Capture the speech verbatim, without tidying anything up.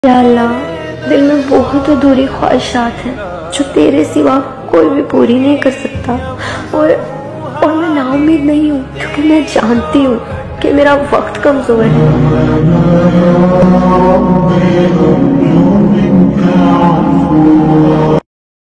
या अल्लाह, दिल में बहुत अधूरी ख्वाहिशात हैं जो तेरे सिवा कोई भी पूरी नहीं कर सकता। और और मैं नाउम्मीद नहीं हूँ, क्योंकि मैं जानती हूँ कि मेरा वक्त कमज़ोर है।